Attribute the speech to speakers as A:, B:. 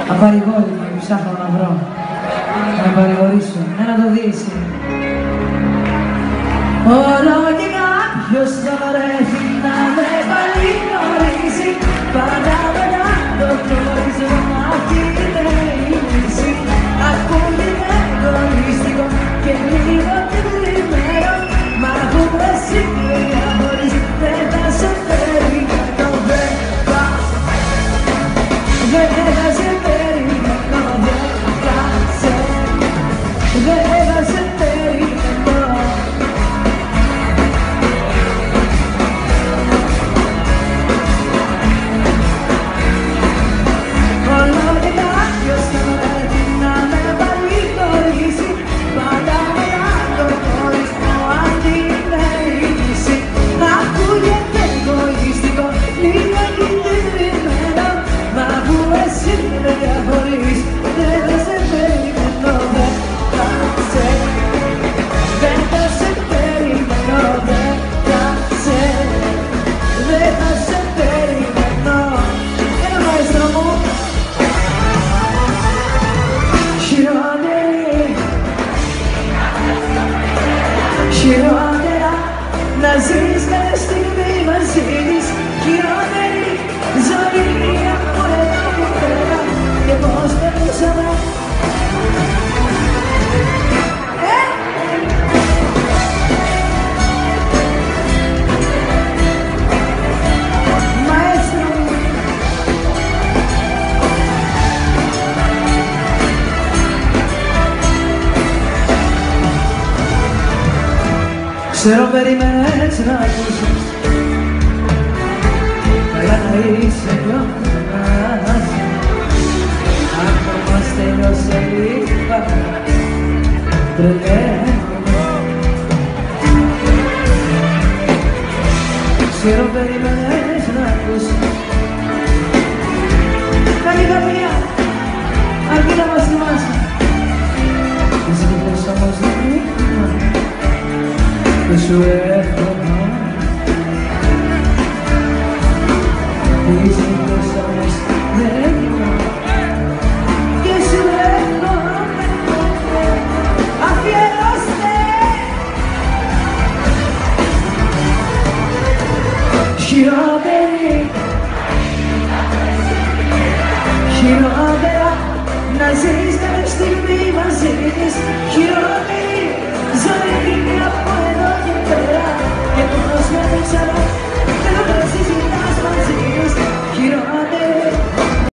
A: Απαρηγόρη μου, ψάχνω να βρω. Να παρηγορήσω. Να το δεις. Όλο και κάποιος θα βρεθεί να με παρηγορήσει. Πάντα μετά το χωρισμό αυτή είναι η λύση. Ακούγεται εγωιστικό και λίγο τυπημένο, μα αφού εσύ διαχωρίς δεν θα σε φέρει το βέβαια. Δεν θα σε περιμένω, δεν θα σε περιμένω. Όλο και κάποιος θα βρεθεί να με παρηγορήσει. Πάντα μετά το χωρισμό αυτή είναι η λύση. Ακούγεται εγωιστικό, λίγο κινδυνευμένο, μα αφού εσύ με διαχωρίς δεν θα σε περιμένω, δεν θα σε περιμένω, δεν θα σε περιμένω. Έλα μαέστρο μου. Χειρότερα να ζεις κάθε στιγμή μαζί της. Χειρότερη ζωή από εδώ που πέρα και πώς περνούσαμε. Μαέστρο μου. Ξέρω περιμένεις να ακούσεις, καλά να είσαι πιο μαζί. Ακόμα στέλνωσε λίγα, τρελαίνομαι. Ξέρω περιμένεις να ακούσεις, καλή καρδιά, αρκεί να μας θυμάσαι. Ζήτες όμως να μείνουμε, δεν σου εύχομαι. Ζήτες όμως δεν είμαι και σου εύχομαι. Αφιερώστε! Χειρότερα να ζεις κάθε στιγμή μαζί της.